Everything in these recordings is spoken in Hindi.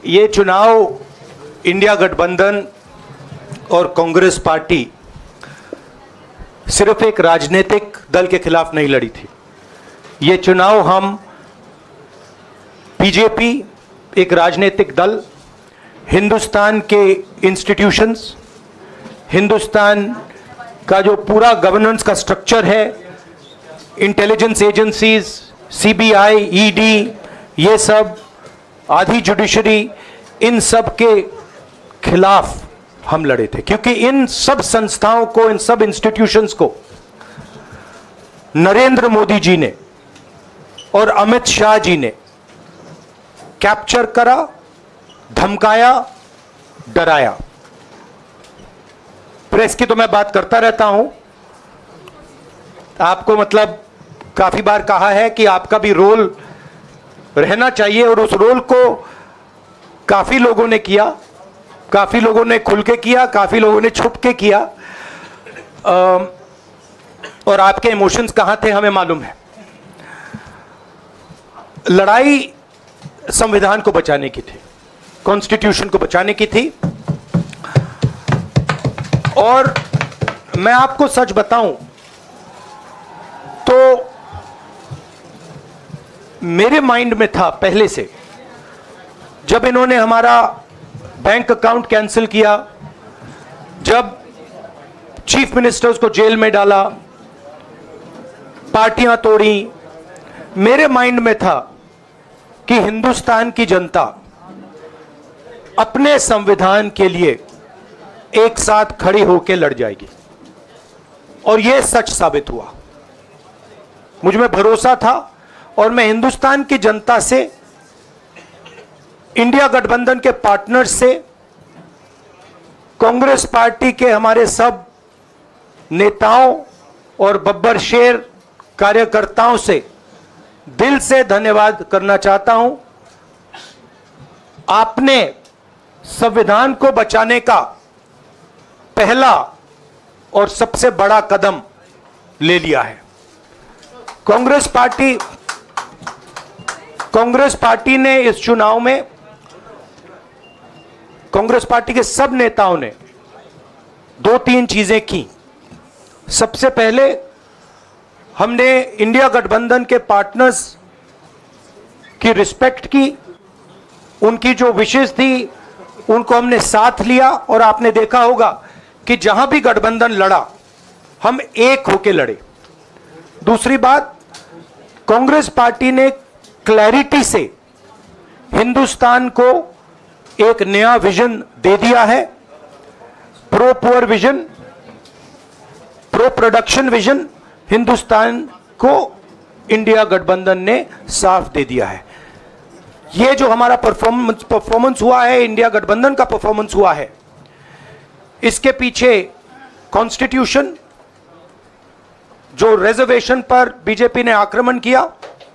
ये चुनाव इंडिया गठबंधन और कांग्रेस पार्टी सिर्फ एक राजनीतिक दल के खिलाफ नहीं लड़ी थी। ये चुनाव हम बीजेपी, एक राजनीतिक दल, हिंदुस्तान के इंस्टीट्यूशंस, हिंदुस्तान का जो पूरा गवर्नेंस का स्ट्रक्चर है, इंटेलिजेंस एजेंसीज, सीबीआई, ईडी, ये सब, आधी जुडिशरी, इन सब के खिलाफ हम लड़े थे। क्योंकि इन सब संस्थाओं को, इन सब इंस्टीट्यूशंस को नरेंद्र मोदी जी ने और अमित शाह जी ने कैप्चर करा, धमकाया, डराया। प्रेस की तो मैं बात करता रहता हूं, आपको मतलब काफी बार कहा है कि आपका भी रोल रहना चाहिए, और उस रोल को काफी लोगों ने किया, काफी लोगों ने खुल के किया, काफी लोगों ने छुप के किया, और आपके इमोशंस कहां थे हमें मालूम है। लड़ाई संविधान को बचाने की थी, कॉन्स्टिट्यूशन को बचाने की थी। और मैं आपको सच बताऊं तो मेरे माइंड में था पहले से, जब इन्होंने हमारा बैंक अकाउंट कैंसिल किया, जब चीफ मिनिस्टर्स को जेल में डाला, पार्टियां तोड़ी, मेरे माइंड में था कि हिंदुस्तान की जनता अपने संविधान के लिए एक साथ खड़ी होकर लड़ जाएगी। और यह सच साबित हुआ। मुझ में भरोसा था और मैं हिंदुस्तान की जनता से, इंडिया गठबंधन के पार्टनर्स से, कांग्रेस पार्टी के हमारे सब नेताओं और बब्बर शेर कार्यकर्ताओं से दिल से धन्यवाद करना चाहता हूं। आपने संविधान को बचाने का पहला और सबसे बड़ा कदम ले लिया है। कांग्रेस पार्टी ने इस चुनाव में, कांग्रेस पार्टी के सब नेताओं ने 2-3 चीजें की। सबसे पहले हमने इंडिया गठबंधन के पार्टनर्स की रिस्पेक्ट की, उनकी जो विशेष थी उनको हमने साथ लिया, और आपने देखा होगा कि जहां भी गठबंधन लड़ा हम एक होकर लड़े। दूसरी बात, कांग्रेस पार्टी ने क्लैरिटी से हिंदुस्तान को एक नया विजन दे दिया है, pro poor vision, pro production vision Hindustan को इंडिया गठबंधन ने साफ दे दिया है। यह जो हमारा परफॉर्मेंस हुआ है, इंडिया गठबंधन का परफॉर्मेंस हुआ है, इसके पीछे कॉन्स्टिट्यूशन, जो रिजर्वेशन पर बीजेपी ने आक्रमण किया,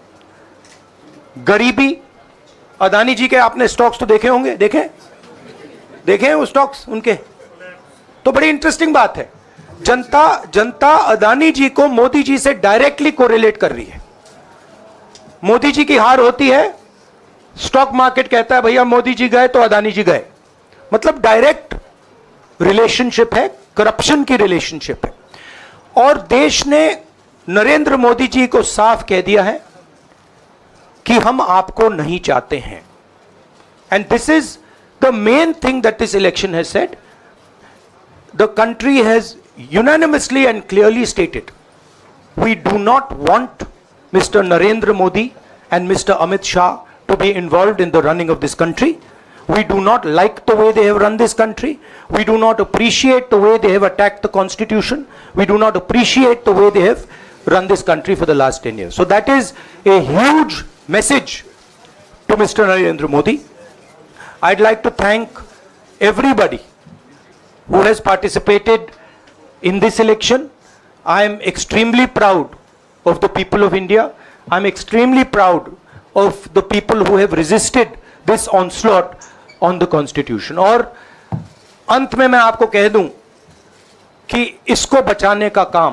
गरीबी, अदानी जी के आपने स्टॉक्स तो देखे होंगे, देखे वो स्टॉक्स उनके, तो बड़ी इंटरेस्टिंग बात है। जनता अदानी जी को मोदी जी से डायरेक्टली कोरिलेट कर रही है। मोदी जी की हार होती है, स्टॉक मार्केट कहता है भैया मोदी जी गए तो अदानी जी गए। मतलब डायरेक्ट रिलेशनशिप है, करप्शन की रिलेशनशिप है। और देश ने नरेंद्र मोदी जी को साफ कह दिया है कि हम आपको नहीं चाहते हैं। And this is the main thing that this election has said. The country has unanimously and clearly stated, we do not want Mr. Narendra Modi and Mr. Amit Shah to be involved in the running of this country. We do not like the way they have run this country. We do not appreciate the way they have attacked the constitution. We do not appreciate the way they have run this country for the last 10 years. So that is a huge message to Mr. Narendra Modi. I'd like to thank everybody who has participated in this election. I am extremely proud of the people of India. I am extremely proud of the people who have resisted this onslaught on the constitution. और अंत में मैं आपको कह दूं कि इसको बचाने का काम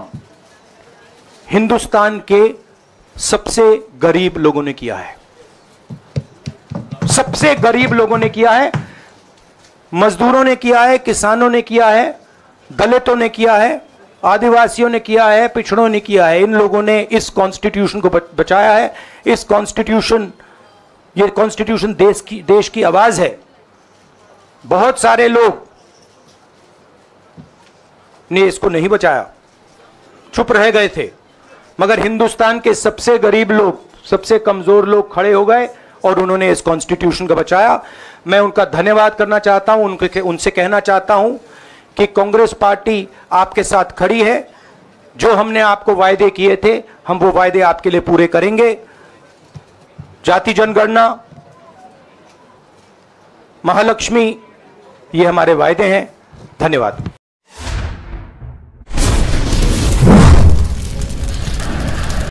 हिंदुस्तान के सबसे गरीब लोगों ने किया है। सबसे गरीब लोगों ने किया है, मजदूरों ने किया है, किसानों ने किया है, दलितों ने किया है, आदिवासियों ने किया है, पिछड़ों ने किया है। इन लोगों ने इस कॉन्स्टिट्यूशन को बचाया है। ये कॉन्स्टिट्यूशन देश की आवाज है। बहुत सारे लोग ने इसको नहीं बचाया, चुप रह गए थे, मगर हिंदुस्तान के सबसे गरीब लोग, सबसे कमजोर लोग खड़े हो गए और उन्होंने इस कॉन्स्टिट्यूशन को बचाया। मैं उनका धन्यवाद करना चाहता हूं, उनसे कहना चाहता हूं कि कांग्रेस पार्टी आपके साथ खड़ी है। जो हमने आपको वायदे किए थे, हम वो वायदे आपके लिए पूरे करेंगे। जाति जनगणना, महालक्ष्मी, ये हमारे वायदे हैं। धन्यवाद।